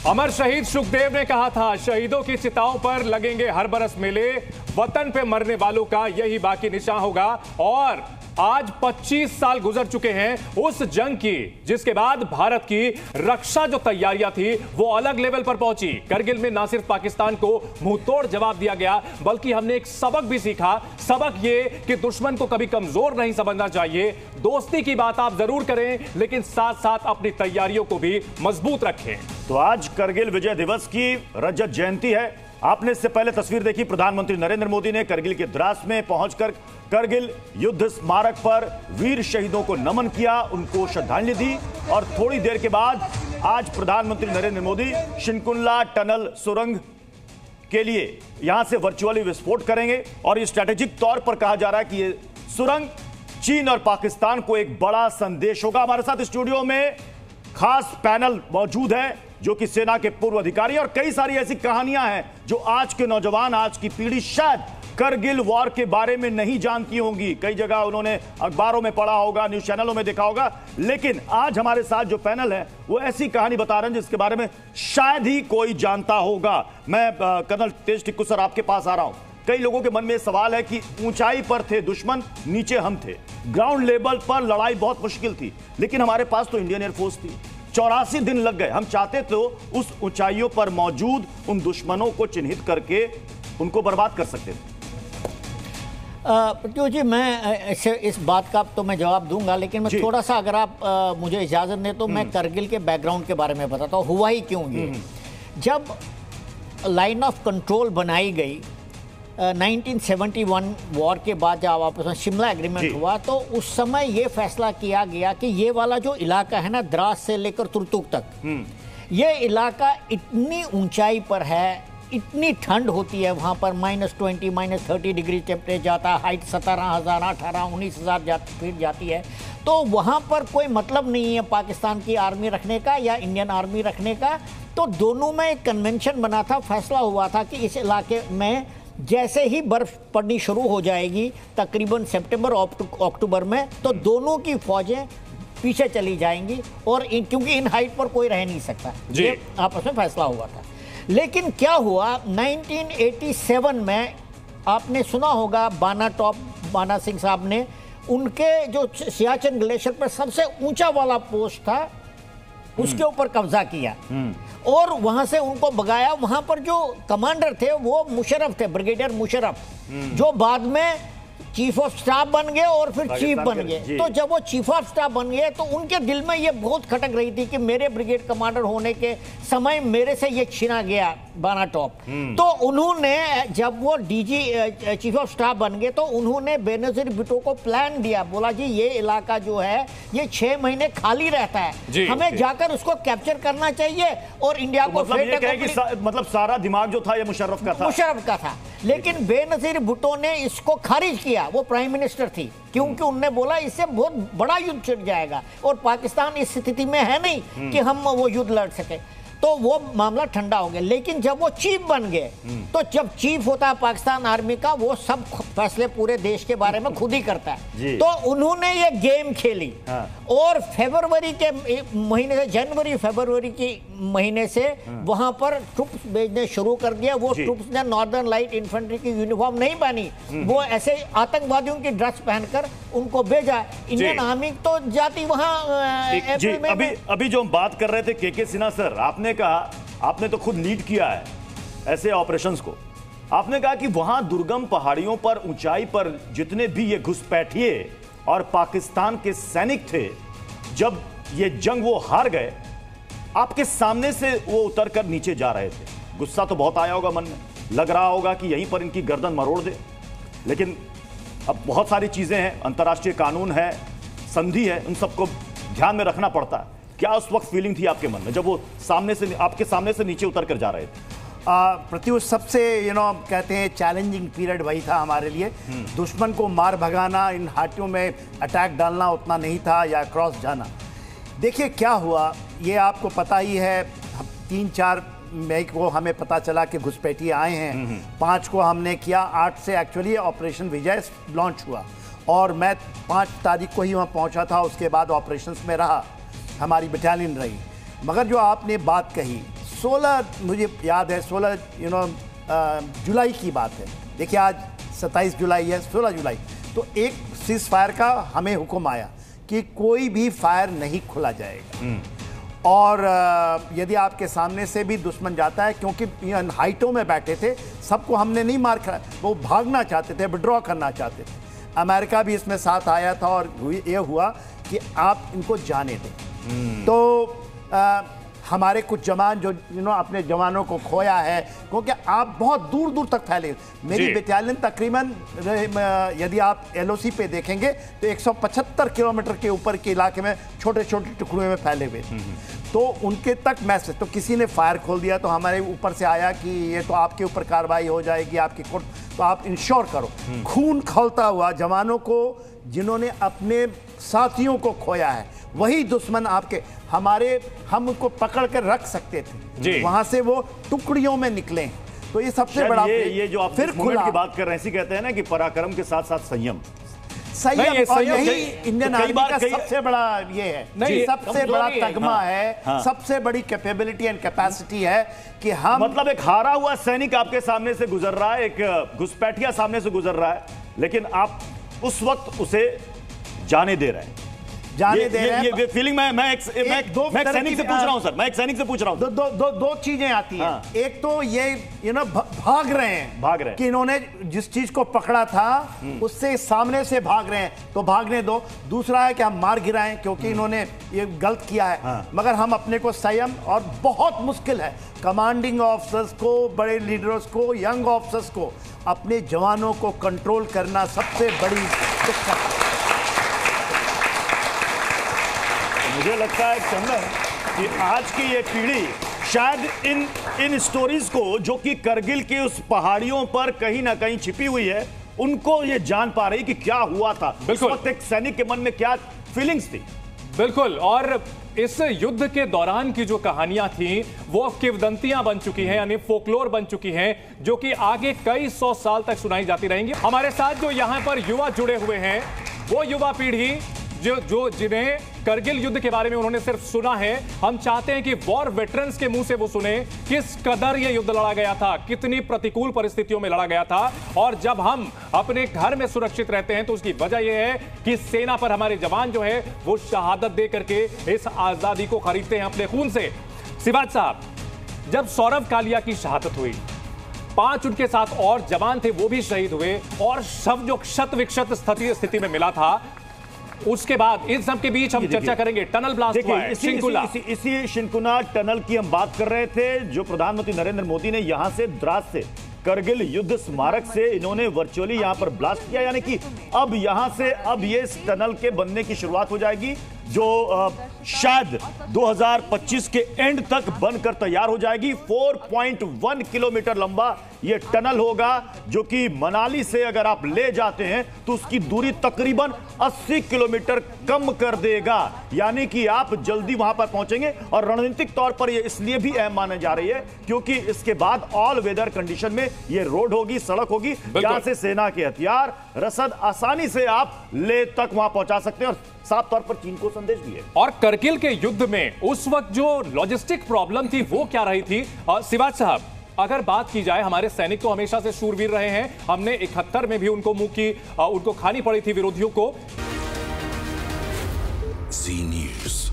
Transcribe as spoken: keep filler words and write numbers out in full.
अमर शहीद सुखदेव ने कहा था, शहीदों की चिताओं पर लगेंगे हर बरस मेले, वतन पे मरने वालों का यही बाकी निशान होगा। और आज पच्चीस साल गुजर चुके हैं उस जंग की, जिसके बाद भारत की रक्षा जो तैयारियां थी वो अलग लेवल पर पहुंची। करगिल में ना सिर्फ पाकिस्तान को मुंहतोड़ जवाब दिया गया, बल्कि हमने एक सबक भी सीखा। सबक ये कि दुश्मन को कभी कमजोर नहीं समझना चाहिए। दोस्ती की बात आप जरूर करें, लेकिन साथ साथ अपनी तैयारियों को भी मजबूत रखें। तो आज करगिल विजय दिवस की रजत जयंती है। आपने इससे पहले तस्वीर देखी, प्रधानमंत्री नरेंद्र मोदी ने करगिल के द्रास में पहुंचकर करगिल युद्ध स्मारक पर वीर शहीदों को नमन किया, उनको श्रद्धांजलि दी। और थोड़ी देर के बाद आज प्रधानमंत्री नरेंद्र मोदी शिनकुंडला टनल सुरंग के लिए यहां से वर्चुअली विस्फोट करेंगे। और ये स्ट्रैटेजिक तौर पर कहा जा रहा है कि ये सुरंग चीन और पाकिस्तान को एक बड़ा संदेश होगा। हमारे साथ स्टूडियो में खास पैनल मौजूद है जो कि सेना के पूर्व अधिकारी, और कई सारी ऐसी कहानियां हैं जो आज के नौजवान, आज की पीढ़ी शायद करगिल वॉर के बारे में नहीं जानती होंगी। कई जगह उन्होंने अखबारों में पढ़ा होगा, न्यूज चैनलों में देखा होगा, लेकिन आज हमारे साथ जो पैनल है वो ऐसी कहानी बता रहे हैं जिसके बारे में शायद ही कोई जानता होगा। मैं कर्नल तेज टिक्कू सर आपके पास आ रहा हूं। कई लोगों के मन में सवाल है कि ऊंचाई पर थे दुश्मन, नीचे हम थे, ग्राउंड लेवल पर लड़ाई बहुत मुश्किल थी, लेकिन हमारे पास तो इंडियन एयरफोर्स थी। चौरासी दिन लग गए। हम चाहते तो उस ऊंचाइयों पर मौजूद उन दुश्मनों को चिन्हित करके उनको बर्बाद कर सकते थे। प्रत्युष जी, मैं इस, इस बात का तो मैं जवाब दूंगा, लेकिन मैं थोड़ा सा अगर आप आ, मुझे इजाजत दें तो मैं करगिल के बैकग्राउंड के बारे में बताता हूँ। हुआ ही क्यों ये, जब लाइन ऑफ कंट्रोल बनाई गई नाइनटीन सेवेंटी वन वॉर के बाद, जब आपस में शिमला एग्रीमेंट हुआ, तो उस समय ये फैसला किया गया कि ये वाला जो इलाका है ना, द्रास से लेकर तुर्तुक तक, ये इलाका इतनी ऊंचाई पर है, इतनी ठंड होती है वहाँ पर, minus twenty minus thirty degree temperature जाता है, हाइट सत्रह हज़ार अठारह उन्नीस हज़ार जा, फीट जाती है। तो वहाँ पर कोई मतलब नहीं है पाकिस्तान की आर्मी रखने का या इंडियन आर्मी रखने का। तो दोनों में एक कन्वेंशन बना था, फैसला हुआ था कि इस इलाके में जैसे ही बर्फ पड़नी शुरू हो जाएगी तकरीबन सितंबर अक्टूबर में, तो दोनों की फौजें पीछे चली जाएंगी, और इन, क्योंकि इन हाइट पर कोई रह नहीं सकता, ये आपस में फैसला हुआ था। लेकिन क्या हुआ नाइनटीन एटी सेवन में, आपने सुना होगा बाना टॉप बाना सिंह साहब ने, उनके जो सियाचिन ग्लेशियर पर सबसे ऊंचा वाला पोस्ट था उसके ऊपर कब्जा किया और वहां से उनको भगाया। वहां पर जो कमांडर थे वो मुशर्रफ थे, ब्रिगेडियर मुशर्रफ, जो बाद में चीफ ऑफ स्टाफ बन गए और फिर चीफ बन गए। तो जब वो चीफ ऑफ स्टाफ बन गए तो उनके दिल में ये बहुत खटक रही थी कि मेरे ब्रिगेड कमांडर होने के समय मेरे से ये छीना गया बाना टॉप। तो उन्होंने, जब वो डीजी चीफ ऑफ स्टाफ बन गए, तो उन्होंने बेनजीर भुट्टो को प्लान दिया, बोला जी ये इलाका जो है ये छह महीने खाली रहता है, हमें जी, जाकर उसको कैप्चर करना चाहिए और इंडिया तो को मतलब ये कहे कि सा, मतलब सारा दिमाग जो था ये मुशर्रफ का था मुशर्रफ का था। लेकिन बेनजीर भुट्टो ने इसको खारिज किया, वो प्राइम मिनिस्टर थी, क्योंकि उन्होंने बोला इससे बहुत बड़ा युद्ध छिड़ जाएगा और पाकिस्तान इस स्थिति में है नहीं कि हम वो युद्ध लड़ सके। तो वो मामला ठंडा हो गया। लेकिन जब वो चीफ बन गए, तो जब चीफ होता है पाकिस्तान आर्मी का, वो सब फैसले पूरे देश के बारे में खुद ही करता है। तो उन्होंने ये गेम खेली। हाँ। और फरवरी के महीने से, जनवरी फरवरी के महीने से वहां पर ट्रुप्स भेजने शुरू कर दिया। वो ट्रुप्स ने नॉर्दर्न लाइट इन्फेंट्री की यूनिफॉर्म नहीं पहनी, वो ऐसे आतंकवादियों की ड्रेस पहनकर उनको भेजा। इंडियन आर्मी तो जाती वहां अप्रैल में। अभी अभी जो हम बात कर रहे थे के के सिन्हा सर, आपने कहा, आपने तो खुद लीड किया है ऐसे ऑपरेशंस को, आपने कहा कि वहां दुर्गम पहाड़ियों पर, ऊंचाई पर जितने भी ये घुसपैठिए और पाकिस्तान के सैनिक थे, जब ये जंग वो हार गए, आपके सामने से वो उतर कर नीचे जा रहे थे। गुस्सा तो बहुत आया होगा मन में, लग रहा होगा कि यहीं पर इनकी गर्दन मरोड़ दे। लेकिन अब बहुत सारी चीजें हैं, अंतर्राष्ट्रीय कानून है, संधि है, उन सबको ध्यान में रखना पड़ता है। क्या उस वक्त फीलिंग थी आपके मन में जब वो सामने से, आपके सामने से नीचे उतर कर जा रहे थे? प्रत्युष, सबसे यू नो कहते हैं चैलेंजिंग पीरियड वही था हमारे लिए। दुश्मन को मार भगाना, इन हाटियों में अटैक डालना उतना नहीं था, या क्रॉस जाना। देखिए क्या हुआ, ये आपको पता ही है, तीन चार मई को हमें पता चला कि घुसपैठिए आए हैं, पाँच को हमने किया, आठ से एक्चुअली ऑपरेशन विजय लॉन्च हुआ और मैं पाँच तारीख को ही वहाँ पहुँचा था। उसके बाद ऑपरेशंस में रहा, हमारी बटालियन रही। मगर जो आपने बात कही, सोलह मुझे याद है, सोलह यू नो जुलाई की बात है। देखिए आज सत्ताईस जुलाई है, सोलह जुलाई, तो एक सीज फायर का हमें हुक्म आया कि कोई भी फायर नहीं खोला जाएगा, और यदि आपके सामने से भी दुश्मन जाता है, क्योंकि हाइटों में बैठे थे, सबको हमने नहीं मार खा, वो भागना चाहते थे, विड्रॉ करना चाहते थे। अमेरिका भी इसमें साथ आया था और ये हुआ कि आप इनको जाने दें। तो आ, हमारे कुछ जवान जो यू नो अपने जवानों को खोया है, क्योंकि आप बहुत दूर दूर तक फैले। मेरी बटालियन तकरीबन यदि आप एलओसी पे देखेंगे तो एक सौ पचहत्तर किलोमीटर के ऊपर के इलाके में छोटे छोटे टुकड़ों में फैले हुए, तो उनके तक मैसेज, तो किसी ने फायर खोल दिया तो हमारे ऊपर से आया कि ये तो आपके ऊपर कार्रवाई हो जाएगी, आपकी कोर्ट, तो आप इंश्योर करो। खून खौलता हुआ जवानों को, जिन्होंने अपने साथियों को खोया है, वही दुश्मन आपके, हमारे, हम उनको पकड़ कर रख सकते थे, वहां से वो टुकड़ियों में निकले। तो ये सबसे बड़ा, ये ये जो आप फिर खुला की बात कर रहे हैं, इसी कहते हैं ना कि पराक्रम के साथ साथ संयम। संयम, और यही इंडियन आर्मी का सबसे बड़ा ये है, नहीं, सबसे बड़ा तगमा है, हाँ, सबसे बड़ी कैपेबिलिटी एंड कैपेसिटी है कि हम, मतलब एक हारा हुआ सैनिक आपके सामने से गुजर रहा है, एक घुसपैठिया सामने से गुजर रहा है, लेकिन आप उस वक्त उसे जाने दे रहे हैं, जाने ये, दे ये, रहे हैं। ये, ये फीलिंग मैं मैं एक, एक, मैं, दो मैं एक सैनिक से पूछ रहा हूं सर, मैं एक सैनिक से पूछ रहा हूं। दो दो दो, दो चीजें आती हैं, हाँ। एक तो ये यू नो भाग रहे हैं, भाग रहे हैं कि इन्होंने जिस चीज को पकड़ा था उससे सामने से भाग रहे हैं, तो भागने दो। दूसरा है कि हम मार गिराएं, क्योंकि इन्होंने ये गलत किया है, हाँ। मगर हम अपने को संयम, और बहुत मुश्किल है कमांडिंग ऑफिसर्स को, बड़े लीडर्स को, यंग ऑफिसर्स को अपने जवानों को कंट्रोल करना सबसे बड़ी दिक्कत है। मुझे लगता है चंदन कि आज की ये पीढ़ी शायद इन इन स्टोरीज को, जो कि करगिल के उस पहाड़ियों पर कहीं ना कहीं छिपी हुई है, उनको ये जान पा रही कि क्या हुआ था, उस वक्त एक सैनिक के मन में क्या फीलिंग्स थी। बिल्कुल, और इस युद्ध के दौरान की जो कहानियां थी वो किंवदंतियां बन चुकी हैं, यानी फोकलोर बन चुकी हैं, जो कि आगे कई सौ साल तक सुनाई जाती रहेंगी। हमारे साथ जो यहां पर युवा जुड़े हुए हैं, वो युवा पीढ़ी जो जो जिन्हें करगिल युद्ध के बारे में उन्होंने सिर्फ सुना है, हम चाहते हैं कि वॉर वेटरन्स के मुंह से वो सुने किस कदर ये युद्ध लड़ा गया था, कितनी प्रतिकूल परिस्थितियों में लड़ा गया था, और जब हम अपने घर में सुरक्षित रहते हैं तो उसकी वजह यह है कि सेना पर हमारे जवान जो है वो शहादत दे करके इस आजादी को खरीदते हैं अपने खून से। शिवाज साहब, जब सौरभ कालिया की शहादत हुई, पांच उनके साथ और जवान थे वो भी शहीद हुए, और शव जो क्षत विक्षत स्थिति में मिला था, उसके बाद इन सब के बीच हम चर्चा करेंगे टनल ब्लास्ट हुआ है, इसी, इसी, इसी, इसी शिंकुना टनल की हम बात कर रहे थे, जो प्रधानमंत्री नरेंद्र मोदी ने यहां से द्रास से करगिल युद्ध स्मारक से इन्होंने वर्चुअली यहां पर ब्लास्ट किया, यानी कि अब यहां से अब ये इस टनल के बनने की शुरुआत हो जाएगी, जो आ, शायद दो हज़ार पच्चीस के एंड तक बनकर तैयार हो जाएगी। चार पॉइंट एक किलोमीटर लंबा ये टनल होगा, जो कि मनाली से अगर आप ले जाते हैं तो उसकी दूरी तकरीबन अस्सी किलोमीटर कम कर देगा, यानी कि आप जल्दी वहां पर पहुंचेंगे। और रणनीतिक तौर पर यह इसलिए भी अहम माने जा रही है क्योंकि इसके बाद ऑल वेदर कंडीशन में यह रोड होगी, सड़क होगी, जहां से सेना के हथियार, रसद आसानी से आप ले तक वहां पहुंचा सकते हैं, और साफ तौर पर चीन को संदेश भी है। और करगिल के युद्ध में उस वक्त जो लॉजिस्टिक प्रॉब्लम थी वो क्या रही थी? शिवाज साहब, अगर बात की जाए, हमारे सैनिक तो हमेशा से शूरवीर रहे हैं, हमने इकहत्तर में भी उनको मुंह की उनको खानी पड़ी थी विरोधियों को। Zee news.